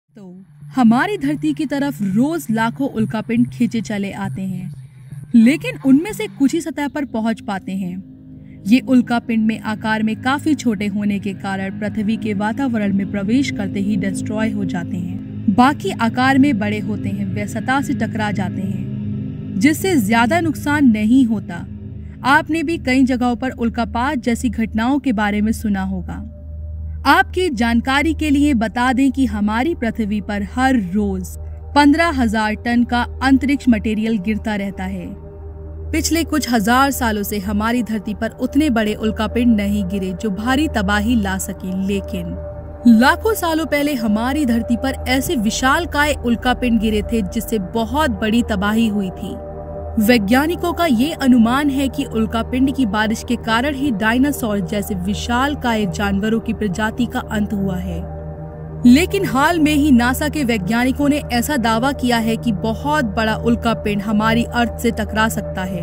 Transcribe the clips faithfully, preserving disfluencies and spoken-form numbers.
तो हमारी धरती की तरफ रोज लाखों उल्कापिंड खींचे चले आते हैं, लेकिन उनमें से कुछ ही सतह पर पहुंच पाते हैं। ये उल्कापिंड में आकार में काफी छोटे होने के कारण पृथ्वी के वातावरण में प्रवेश करते ही डिस्ट्रॉय हो जाते हैं। बाकी आकार में बड़े होते हैं, वे सतह से टकरा जाते हैं, जिससे ज्यादा नुकसान नहीं होता। आपने भी कई जगहों पर उल्कापात जैसी घटनाओं के बारे में सुना होगा। आपकी जानकारी के लिए बता दें कि हमारी पृथ्वी पर हर रोज पंद्रह हजार टन का अंतरिक्ष मटेरियल गिरता रहता है। पिछले कुछ हजार सालों से हमारी धरती पर उतने बड़े उल्कापिंड नहीं गिरे जो भारी तबाही ला सके, लेकिन लाखों सालों पहले हमारी धरती पर ऐसे विशालकाय उल्कापिंड गिरे थे जिससे बहुत बड़ी तबाही हुई थी। वैज्ञानिकों का ये अनुमान है कि उल्कापिंड की बारिश के कारण ही डायनासोर जैसे विशालकाय जानवरों की प्रजाति का अंत हुआ है। लेकिन हाल में ही नासा के वैज्ञानिकों ने ऐसा दावा किया है कि बहुत बड़ा उल्कापिंड हमारी अर्थ से टकरा सकता है।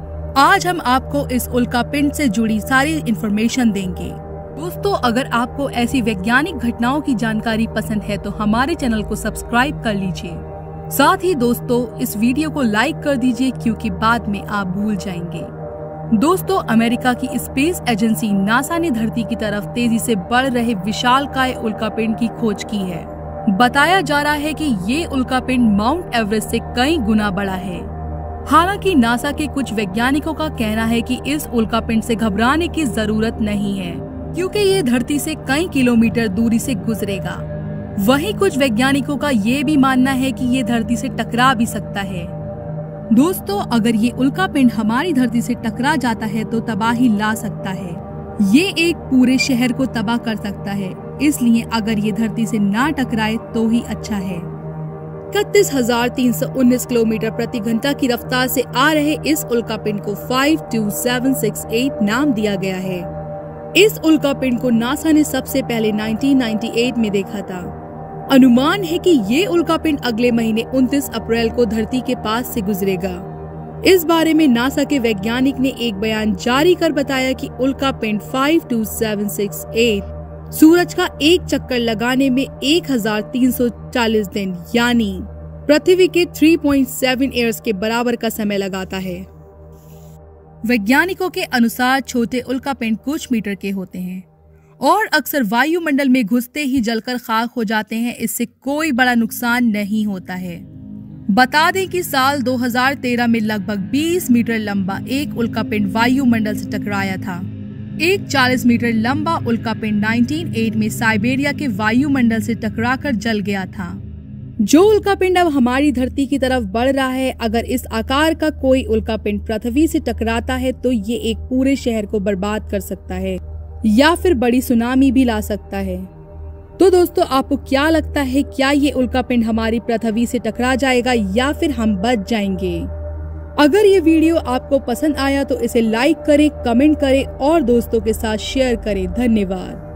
आज हम आपको इस उल्कापिंड से जुड़ी सारी इंफॉर्मेशन देंगे। दोस्तों, अगर आपको ऐसी वैज्ञानिक घटनाओं की जानकारी पसंद है तो हमारे चैनल को सब्सक्राइब कर लीजिए। साथ ही दोस्तों, इस वीडियो को लाइक कर दीजिए क्योंकि बाद में आप भूल जाएंगे। दोस्तों, अमेरिका की स्पेस एजेंसी नासा ने धरती की तरफ तेजी से बढ़ रहे विशालकाय उल्कापिंड की खोज की है। बताया जा रहा है कि ये उल्कापिंड माउंट एवरेस्ट से कई गुना बड़ा है। हालांकि नासा के कुछ वैज्ञानिकों का कहना है कि इस उल्कापिंड से घबराने की जरूरत नहीं है, क्योंकि ये धरती से कई किलोमीटर दूरी से गुजरेगा। वहीं कुछ वैज्ञानिकों का ये भी मानना है कि ये धरती से टकरा भी सकता है। दोस्तों, अगर ये उल्कापिंड हमारी धरती से टकरा जाता है तो तबाही ला सकता है। ये एक पूरे शहर को तबाह कर सकता है, इसलिए अगर ये धरती से ना टकराए तो ही अच्छा है। इकतीस हजार तीन सौ उन्नीस किलोमीटर प्रति घंटा की रफ्तार से आ रहे इस उल्कापिंड को five two seven six eight नाम दिया गया है। इस उल्कापिंड को नासा ने सबसे पहले नाइनटीन नाइंटी एट में देखा था। अनुमान है कि ये उल्कापिंड अगले महीने उनतीस अप्रैल को धरती के पास से गुजरेगा। इस बारे में नासा के वैज्ञानिक ने एक बयान जारी कर बताया कि उल्कापिंड five two seven six eight सूरज का एक चक्कर लगाने में एक हजार तीन सौ चालीस दिन यानी पृथ्वी के तीन पॉइंट सात ईयर्स के बराबर का समय लगाता है। वैज्ञानिकों के अनुसार छोटे उल्कापिंड कुछ मीटर के होते हैं और अक्सर वायुमंडल में घुसते ही जलकर खाक हो जाते हैं। इससे कोई बड़ा नुकसान नहीं होता है। बता दें कि साल दो हज़ार तेरह में लगभग बीस मीटर लंबा एक उल्कापिंड वायुमंडल से टकराया था। एक चालीस मीटर लंबा उल्कापिंड उन्नीस सौ आठ में साइबेरिया के वायुमंडल से टकराकर जल गया था। जो उल्कापिंड अब हमारी धरती की तरफ बढ़ रहा है, अगर इस आकार का कोई उल्कापिंड पृथ्वी से टकराता है तो ये एक पूरे शहर को बर्बाद कर सकता है या फिर बड़ी सुनामी भी ला सकता है। तो दोस्तों, आपको क्या लगता है, क्या ये उल्कापिंड हमारी पृथ्वी से टकरा जाएगा या फिर हम बच जाएंगे? अगर ये वीडियो आपको पसंद आया तो इसे लाइक करें, कमेंट करें और दोस्तों के साथ शेयर करें। धन्यवाद।